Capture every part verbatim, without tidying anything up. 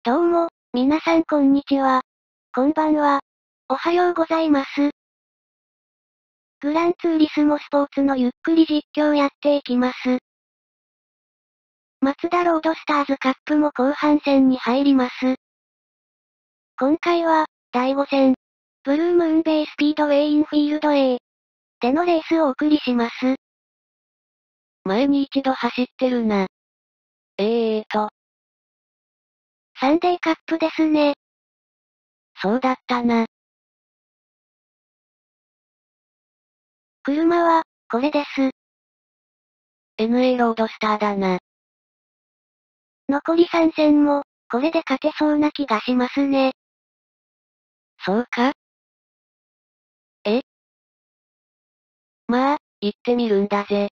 どうも、皆さんこんにちは。こんばんは。おはようございます。グランツーリスモスポーツのゆっくり実況やっていきます。マツダロードスターズカップも後半戦に入ります。今回は、だいご戦、ブルームーンベイスピードウェイインフィールド A でのレースをお送りします。 前に一度走ってるな。えーと。 サンデーカップですね。 そうだったな。 車は、これです。 エヌエー ロードスターだな。 残りさん戦も、これで勝てそうな気がしますね。 そうか？え？まあ、行ってみるんだぜ。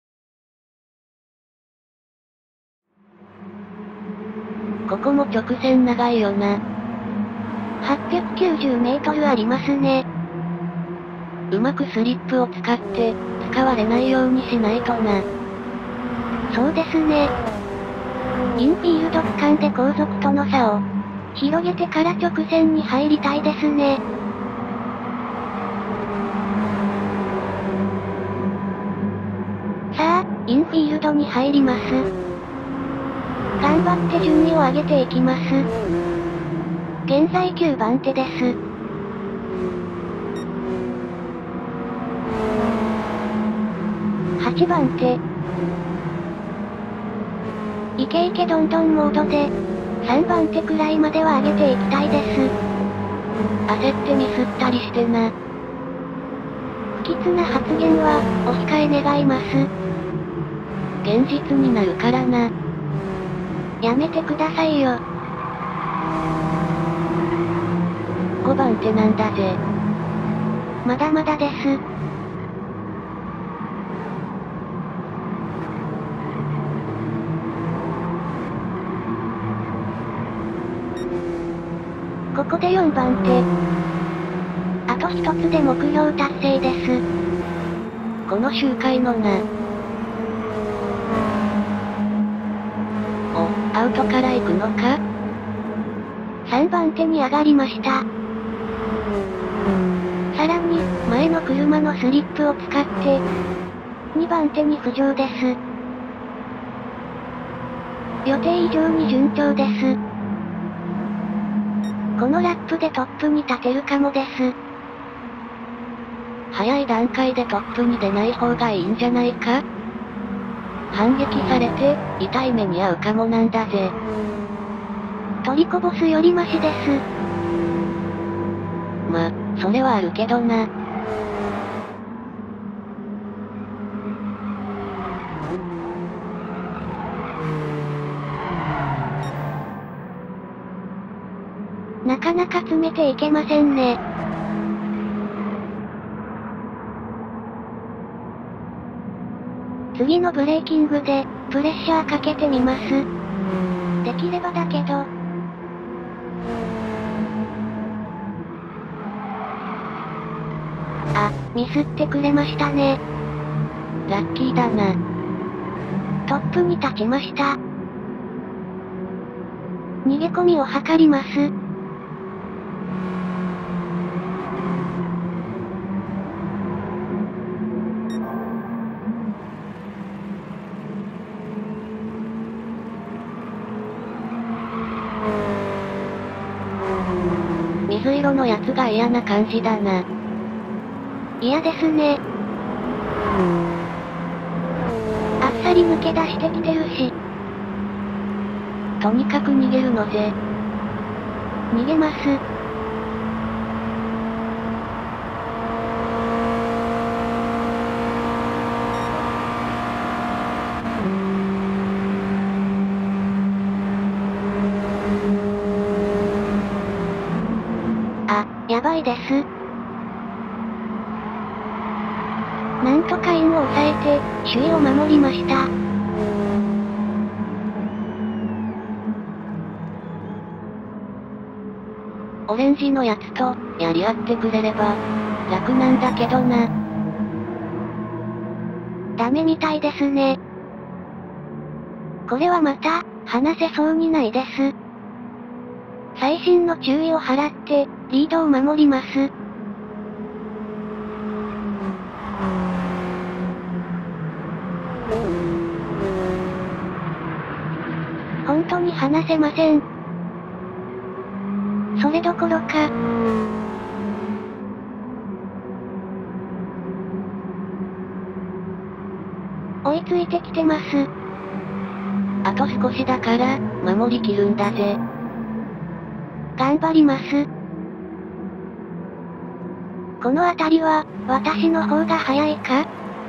ここも直線長いよな。 はっぴゃくきゅうじゅうメートルありますね。 うまくスリップを使って、使われないようにしないとな。 そうですね。インフィールド区間で後続との差を広げてから直線に入りたいですね。さあ、インフィールドに入ります。頑張って順位を上げていきます。現在きゅうばん手です。はちばん手。イケイケどんどんモードで、さんばん手くらいまでは上げていきたいです。 焦ってミスったりしてな。 不吉な発言は、お控え願います。 現実になるからな。 やめてくださいよ。 ごばん手なんだぜ。 まだまだです。ここでよんばん手。あと一つで目標達成です。 この周回のな。お、アウトから行くのか？ さんばん手に上がりました。さらに、前の車のスリップを使って、にばん手に浮上です。予定以上に順調です。このラップでトップに立てるかもです。 早い段階でトップに出ない方がいいんじゃないか？反撃されて、痛い目に遭うかもなんだぜ。 トリコボスよりマシです。 ま、それはあるけどな。 なかなか詰めていけませんね。次のブレーキングで、プレッシャーかけてみます。できればだけど。あ、ミスってくれましたね。 ラッキーだな。 トップに立ちました。逃げ込みを図ります。 水色のやつが嫌な感じだな。 嫌ですね。あっさり抜け出してきてるし。 とにかく逃げるのぜ。 逃げます。あ、やばいです。なんとかインを抑えて、首位を守りました。 オレンジのやつと、やり合ってくれれば、楽なんだけどな。 ダメみたいですね。これはまた、話せそうにないです。 細心の注意を払って、リードを守ります。本当に離せません。それどころか。追いついてきてます。 あと少しだから、守りきるんだぜ。 頑張ります。この辺りは、私の方が早いか？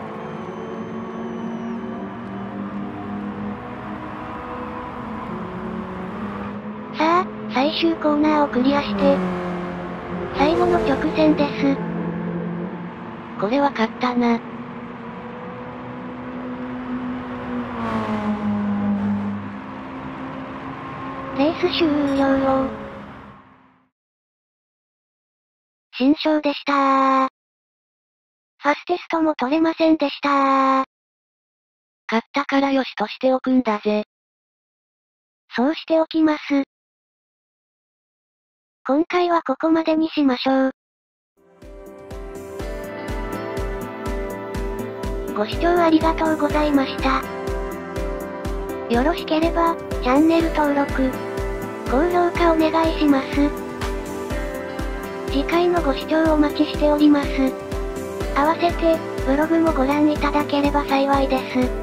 さあ、最終コーナーをクリアして、最後の直線です。 これは勝ったな。 レース終了。新賞でしたー。ファステストも取れませんでしたー。 勝ったからよしとしておくんだぜ。 そうしておきます。今回はここまでにしましょう。ご視聴ありがとうございました。よろしければ、チャンネル登録、高評価お願いします。次回のご視聴お待ちしております。合わせて、ブログもご覧いただければ幸いです。